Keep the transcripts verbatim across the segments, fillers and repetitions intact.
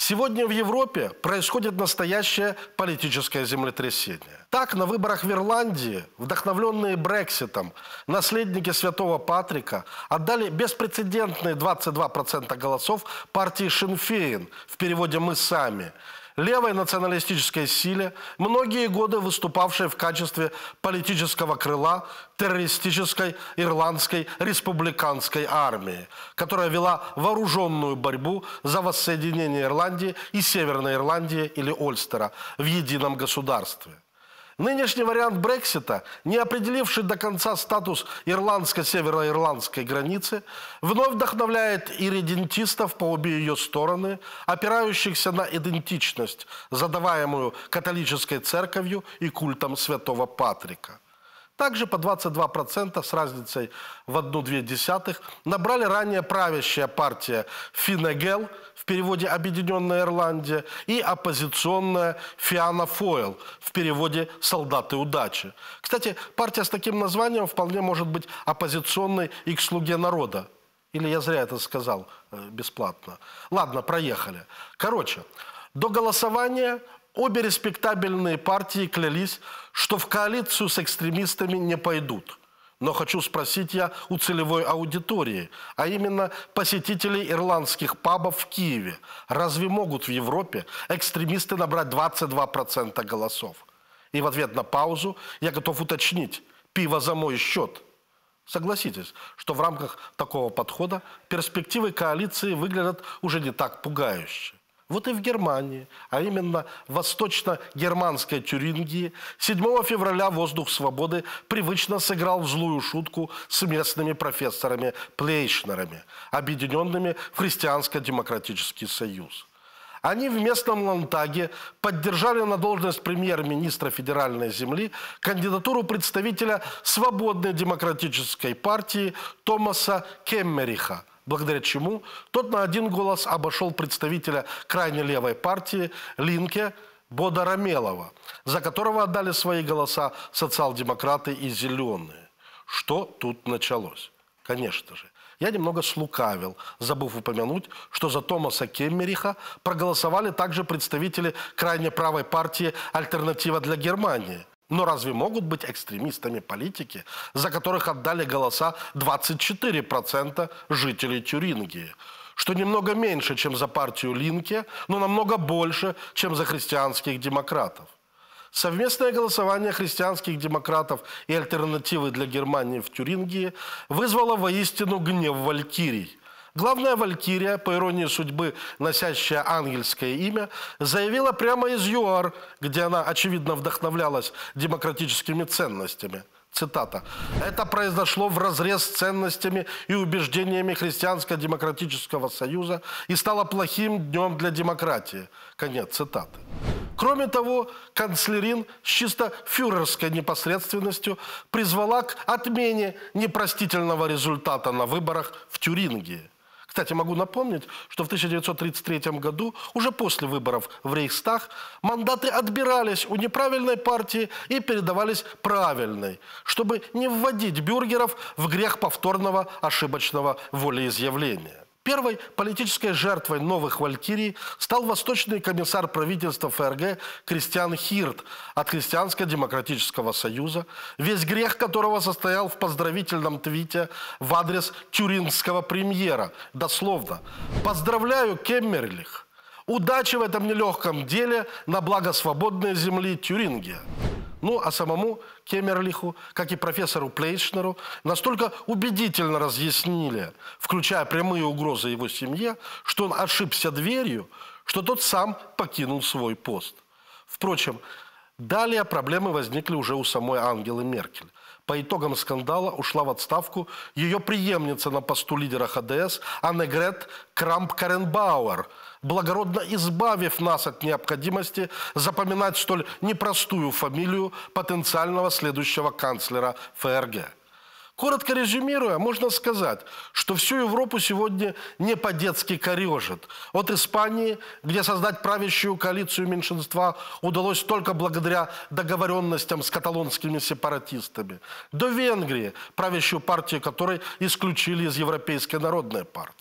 Сегодня в Европе происходит настоящее политическое землетрясение. Так, на выборах в Ирландии, вдохновленные Брекситом, наследники святого Патрика отдали беспрецедентные двадцать два процента голосов партии Сinn Féin, в переводе «мы сами», левой националистической силе, многие годы выступавшей в качестве политического крыла террористической ирландской республиканской армии, которая вела вооруженную борьбу за воссоединение Ирландии и Северной Ирландии или Ольстера в едином государстве. Нынешний вариант Брексита, не определивший до конца статус ирландско-североирландской границы, вновь вдохновляет ирредентистов по обе ее стороны, опирающихся на идентичность, задаваемую католической церковью и культом святого Патрика. Также по двадцать два процента с разницей в одну-две десятых набрали ранее правящая партия Fine Gael, в переводе «Объединенная Ирландия», и оппозиционная Fianna Fáil, в переводе «Солдаты удачи». Кстати, партия с таким названием вполне может быть оппозиционной и к «Слуге народа». Или я зря это сказал бесплатно. Ладно, проехали. Короче, до голосования обе респектабельные партии клялись, что в коалицию с экстремистами не пойдут. Но хочу спросить я у целевой аудитории, а именно посетителей ирландских пабов в Киеве. Разве могут в Европе экстремисты набрать двадцать два процента голосов? И в ответ на паузу я готов уточнить: пиво за мой счет. Согласитесь, что в рамках такого подхода перспективы коалиции выглядят уже не так пугающе. Вот и в Германии, а именно в восточно-германской Тюрингии, седьмого февраля воздух свободы привычно сыграл в злую шутку с местными профессорами-плейшнерами, объединенными в Христианско-демократический союз. Они в местном Ландтаге поддержали на должность премьер-министра федеральной земли кандидатуру представителя свободной демократической партии Томаса Кеммериха, благодаря чему тот на один голос обошел представителя крайне левой партии Линке Бода Рамелова, за которого отдали свои голоса социал-демократы и зеленые. Что тут началось? Конечно же, я немного слукавил, забыв упомянуть, что за Томаса Кеммериха проголосовали также представители крайне правой партии «Альтернатива для Германии». Но разве могут быть экстремистами политики, за которых отдали голоса двадцать четыре процента жителей Тюрингии? Что немного меньше, чем за партию Линке, но намного больше, чем за христианских демократов. Совместное голосование христианских демократов и альтернативы для Германии в Тюрингии вызвало воистину гнев валькирий. Главная валькирия, по иронии судьбы, носящая ангельское имя, заявила прямо из ЮАР, где она, очевидно, вдохновлялась демократическими ценностями. Цитата. «Это произошло вразрез с ценностями и убеждениями Христианско-демократического союза и стало плохим днем для демократии». Конец цитаты. Кроме того, канцлерин с чисто фюрерской непосредственностью призвала к отмене непростительного результата на выборах в Тюрингии. Кстати, могу напомнить, что в тысяча девятьсот тридцать третьем году, уже после выборов в Рейхстаг, мандаты отбирались у неправильной партии и передавались правильной, чтобы не вводить бюргеров в грех повторного ошибочного волеизъявления. Первой политической жертвой новых валькирий стал восточный комиссар правительства ФРГ Кристиан Хирт от Христианско-демократического союза, весь грех которого состоял в поздравительном твите в адрес тюрингского премьера, дословно: «Поздравляю, Кеммерлих! Удачи в этом нелегком деле на благо свободной земли Тюрингия». Ну, а самому Кеммерлиху, как и профессору Плейшнеру, настолько убедительно разъяснили, включая прямые угрозы его семье, что он ошибся дверью, что тот сам покинул свой пост. Впрочем, далее проблемы возникли уже у самой Ангелы Меркель. По итогам скандала ушла в отставку ее преемница на посту лидера ХДС Аннегрет Крамп-Карренбауэр, благородно избавив нас от необходимости запоминать столь непростую фамилию потенциального следующего канцлера ФРГ. Коротко резюмируя, можно сказать, что всю Европу сегодня не по-детски корежит. От Испании, где создать правящую коалицию меньшинства удалось только благодаря договоренностям с каталонскими сепаратистами, до Венгрии, правящую партию которой исключили из Европейской народной партии.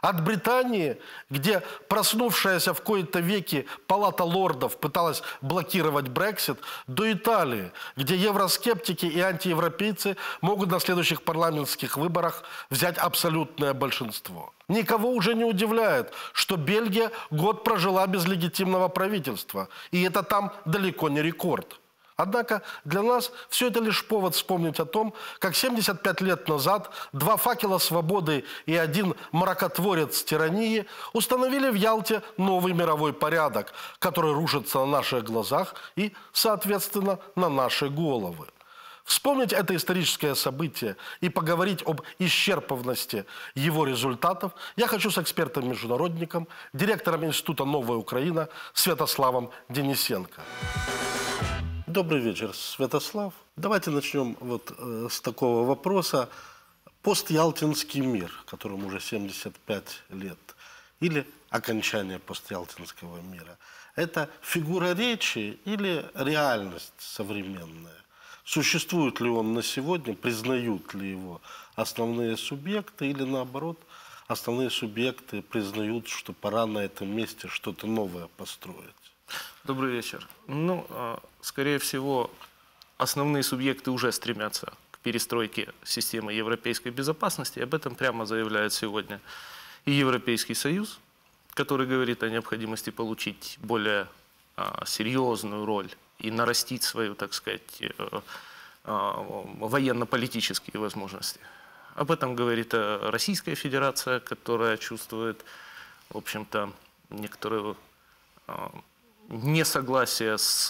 От Британии, где проснувшаяся в кои-то веки палата лордов пыталась блокировать Брексит, до Италии, где евроскептики и антиевропейцы могут на следующих парламентских выборах взять абсолютное большинство. Никого уже не удивляет, что Бельгия год прожила без легитимного правительства, и это там далеко не рекорд. Однако для нас все это лишь повод вспомнить о том, как семьдесят пять лет назад два факела свободы и один мракотворец тирании установили в Ялте новый мировой порядок, который рушится на наших глазах и, соответственно, на наши головы. Вспомнить это историческое событие и поговорить об исчерпанности его результатов я хочу с экспертом-международником, директором Института «Новая Украина» Святославом Денисенко. Добрый вечер, Святослав. Давайте начнем вот э, с такого вопроса. Постялтинский мир, которому уже семьдесят пять лет, или окончание постялтинского мира, это фигура речи или реальность современная? Существует ли он на сегодня, признают ли его основные субъекты, или наоборот, основные субъекты признают, что пора на этом месте что-то новое построить? Добрый вечер. Ну, скорее всего, основные субъекты уже стремятся к перестройке системы европейской безопасности. Об этом прямо заявляет сегодня и Европейский Союз, который говорит о необходимости получить более серьезную роль и нарастить свою, так сказать, военно-политические возможности. Об этом говорит Российская Федерация, которая чувствует, в общем-то, некоторую несогласие с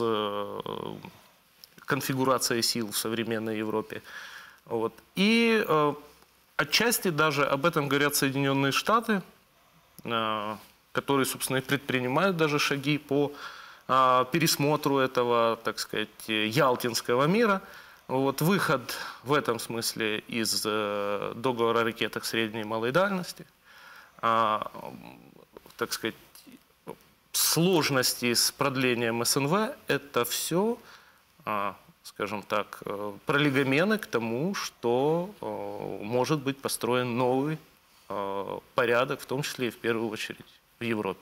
конфигурацией сил в современной Европе. Вот. И э, отчасти даже об этом говорят Соединенные Штаты, э, которые, собственно, и предпринимают даже шаги по э, пересмотру этого, так сказать, ялтинского мира. Вот. Выход в этом смысле из э, договора о ракетах средней и малой дальности, э, так сказать, сложности с продлением СНВ – это все, скажем так, пролегомены к тому, что может быть построен новый порядок, в том числе и в первую очередь в Европе.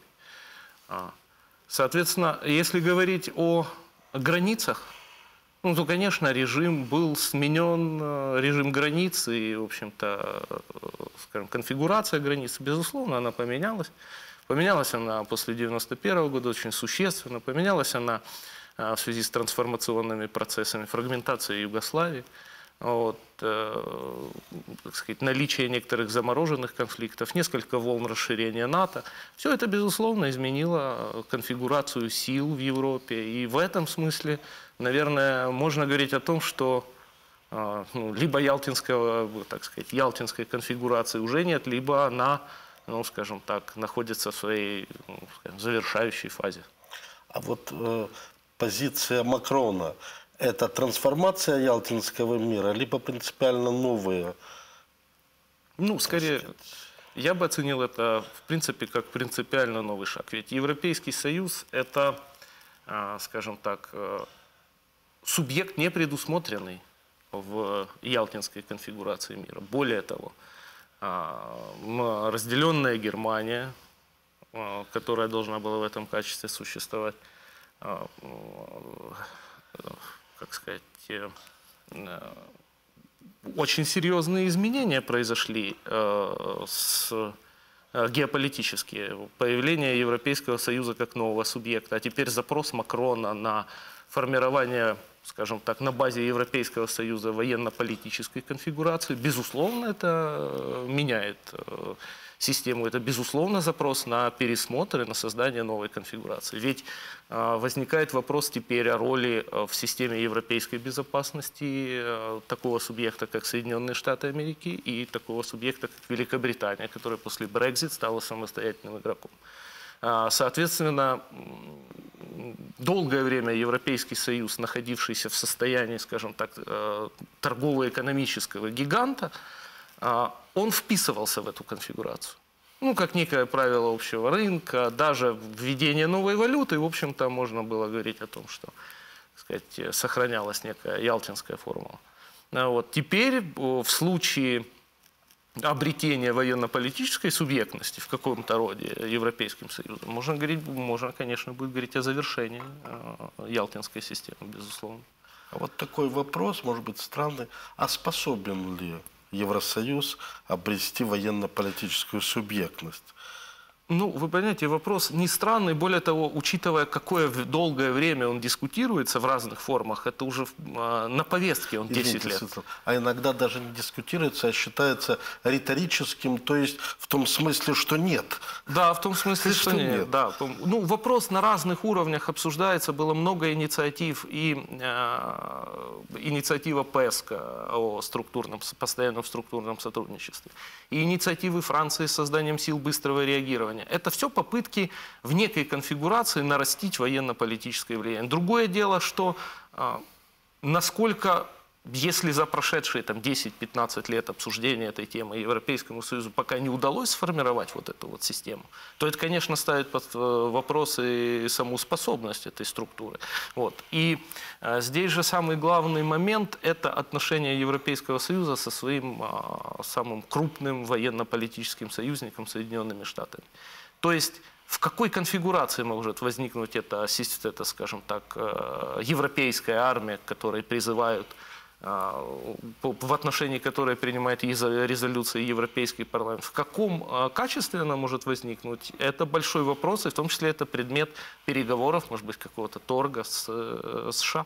Соответственно, если говорить о границах, ну, то, конечно, режим был сменен, режим границ и, в общем-то, скажем, конфигурация границ, безусловно, она поменялась. Поменялась она после девяносто первого года очень существенно, поменялась она в связи с трансформационными процессами фрагментации Югославии, вот, э, так сказать, наличие некоторых замороженных конфликтов, несколько волн расширения НАТО. Все это, безусловно, изменило конфигурацию сил в Европе. И в этом смысле, наверное, можно говорить о том, что э, ну, либо ялтинского, так сказать, ялтинской конфигурации уже нет, либо она, ну, скажем так, находится в своей, ну, скажем, завершающей фазе. А вот э, позиция Макрона – это трансформация ялтинского мира, либо принципиально новые? Ну, скорее, я бы оценил это, в принципе, как принципиально новый шаг. Ведь Европейский Союз – это, э, скажем так, э, субъект, не предусмотренный в ялтинской конфигурации мира. Более того, разделенная Германия, которая должна была в этом качестве существовать, как сказать, очень серьезные изменения произошли с геополитические. Появление Европейского Союза как нового субъекта, а теперь запрос Макрона на формирование, скажем так, на базе Европейского Союза военно-политической конфигурации, безусловно, это меняет систему. Это, безусловно, запрос на пересмотр и на создание новой конфигурации. Ведь возникает вопрос теперь о роли в системе европейской безопасности такого субъекта, как Соединенные Штаты Америки, и такого субъекта, как Великобритания, которая после Brexit стала самостоятельным игроком. Соответственно, долгое время Европейский Союз, находившийся в состоянии, скажем так, торгово-экономического гиганта, он вписывался в эту конфигурацию. Ну, как некое правило общего рынка, даже введение новой валюты, в общем-то, можно было говорить о том, что, так сказать, сохранялась некая ялтинская формула. Вот. Теперь в случае обретения военно-политической субъектности в каком-то роде Европейским Союзом, можно, говорить, можно, конечно, будет говорить о завершении Ялтинской системы, безусловно. А вот такой вопрос, может быть, странный. А способен ли Евросоюз обрести военно-политическую субъектность? Ну, вы понимаете, вопрос не странный. Более того, учитывая, какое долгое время он дискутируется в разных формах, это уже на повестке он десять лет. А иногда даже не дискутируется, а считается риторическим, то есть в том смысле, что нет. Да, в том смысле, что, что нет. нет. Да. Ну, вопрос на разных уровнях обсуждается. Было много инициатив. И э, инициатива ПЭСКО о структурном, постоянном структурном сотрудничестве. И инициативы Франции с созданием сил быстрого реагирования. Это все попытки в некой конфигурации нарастить военно-политическое влияние. Другое дело, что а, насколько, если за прошедшие десять-пятнадцать лет обсуждения этой темы Европейскому Союзу пока не удалось сформировать вот эту вот систему, то это, конечно, ставит под вопрос и саму способность этой структуры. Вот. И а, здесь же самый главный момент – это отношение Европейского Союза со своим а, самым крупным военно-политическим союзником Соединенными Штатами. То есть в какой конфигурации может возникнуть эта, это, скажем так, европейская армия, которой призывают, в отношении которой принимает резолюции Европейский парламент. В каком качестве она может возникнуть, это большой вопрос, и в том числе это предмет переговоров, может быть, какого-то торга с США.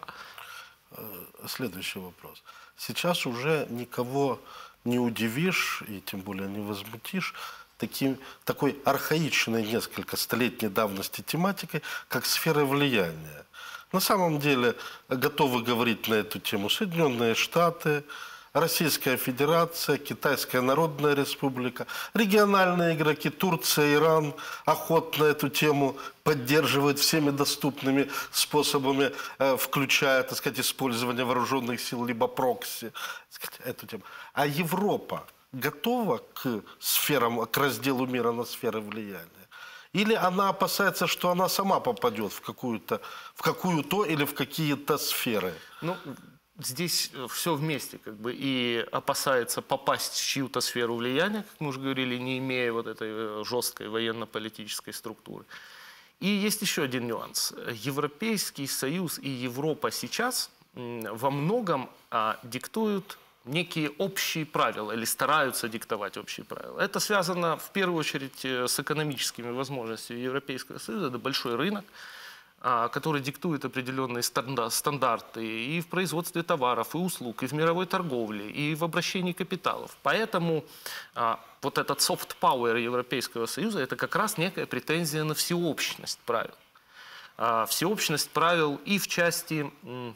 Следующий вопрос. Сейчас уже никого не удивишь и тем более не возмутишь Таким, такой архаичной, несколько столетней давности тематикой, как сфера влияния. На самом деле готовы говорить на эту тему Соединенные Штаты, Российская Федерация, Китайская Народная Республика, региональные игроки, Турция, Иран охотно эту тему поддерживают всеми доступными способами, включая, так сказать, использование вооруженных сил, либо прокси, так сказать, эту тему. А Европа готова к сферам, к разделу мира на сферы влияния? Или она опасается, что она сама попадет в какую-то, в какую-то или в какие-то сферы? Ну, здесь все вместе, как бы, и опасается попасть в чью-то сферу влияния, как мы уже говорили, не имея вот этой жесткой военно-политической структуры. И есть еще один нюанс. Европейский Союз и Европа сейчас во многом а, диктуют некие общие правила или стараются диктовать общие правила. Это связано в первую очередь с экономическими возможностями Европейского Союза. Это большой рынок, который диктует определенные стандарты и в производстве товаров, и услуг, и в мировой торговле, и в обращении капиталов. Поэтому вот этот soft power Европейского Союза – это как раз некая претензия на всеобщность правил. Всеобщность правил и в части,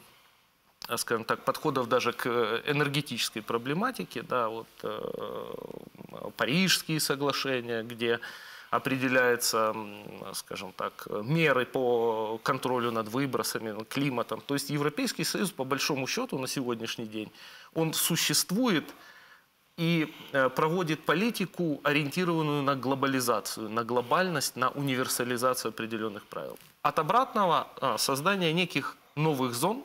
скажем так, подходов даже к энергетической проблематике, да, вот э, Парижские соглашения, где определяются, скажем так, меры по контролю над выбросами, климатом. То есть Европейский Союз, по большому счету, на сегодняшний день, он существует и проводит политику, ориентированную на глобализацию, на глобальность, на универсализацию определенных правил. От обратного создания неких новых зон,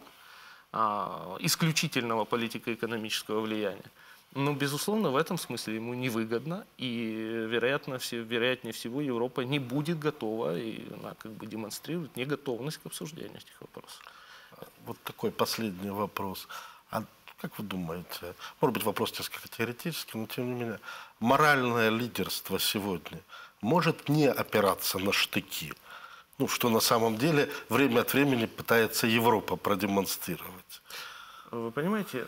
исключительного политико-экономического влияния. Но, безусловно, в этом смысле ему невыгодно, и, вероятно, все, вероятнее всего, Европа не будет готова, и она как бы демонстрирует неготовность к обсуждению этих вопросов. Вот такой последний вопрос. А как вы думаете, может быть, вопрос несколько теоретический, но тем не менее, моральное лидерство сегодня может не опираться на штыки? Ну, что на самом деле время от времени пытается Европа продемонстрировать. Вы понимаете,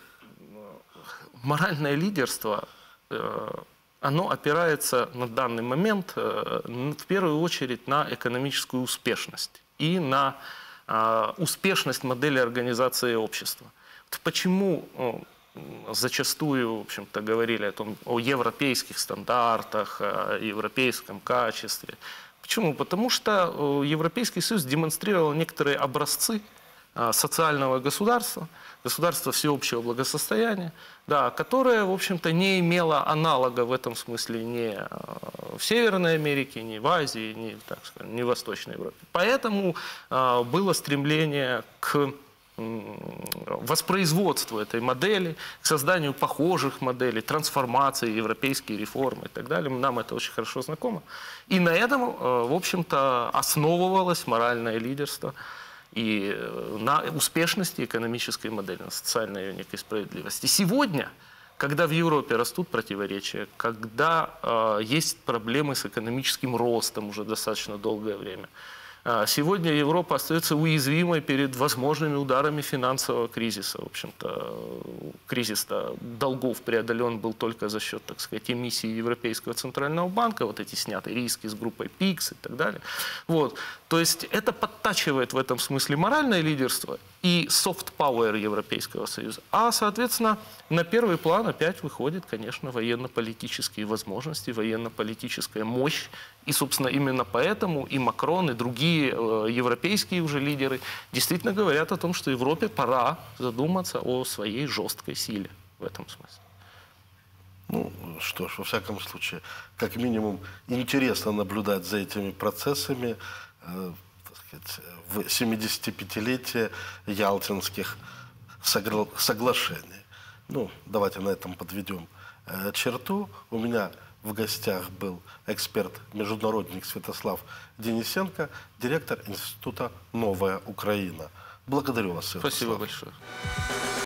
моральное лидерство, оно опирается на данный момент в первую очередь на экономическую успешность и на успешность модели организации общества. Почему зачастую, в общем-то, говорили о том, о европейских стандартах, о европейском качестве? Почему? Потому что Европейский Союз демонстрировал некоторые образцы социального государства, государства всеобщего благосостояния, да, которое, в общем-то, не имело аналога в этом смысле ни в Северной Америке, ни в Азии, ни, так скажем, ни в Восточной Европе. Поэтому было стремление к воспроизводству этой модели, к созданию похожих моделей, трансформации, европейские реформы и так далее. Нам это очень хорошо знакомо. И на этом, в общем-то, основывалось моральное лидерство и на успешности экономической модели, на социальной ее некой справедливости. Сегодня, когда в Европе растут противоречия, когда э, есть проблемы с экономическим ростом уже достаточно долгое время, сегодня Европа остается уязвимой перед возможными ударами финансового кризиса. В общем-то, кризис долгов преодолен был только за счет, так сказать, эмиссии Европейского центрального банка, вот эти снятые риски с группой пикс и так далее. Вот. То есть это подтачивает в этом смысле моральное лидерство и soft power Европейского Союза. А, соответственно, на первый план опять выходит, конечно, военно-политические возможности, военно-политическая мощь. И, собственно, именно поэтому и Макрон, и другие э, европейские уже лидеры действительно говорят о том, что Европе пора задуматься о своей жесткой силе в этом смысле. Ну, что ж, во всяком случае, как минимум, интересно наблюдать за этими процессами э, так сказать, в семидесятипятилетие Ялтинских согла соглашений. Ну, давайте на этом подведем э, черту. У меня в гостях был эксперт-международник Святослав Денисенко, директор Института «Новая Украина». Благодарю вас, Святослав. Спасибо большое.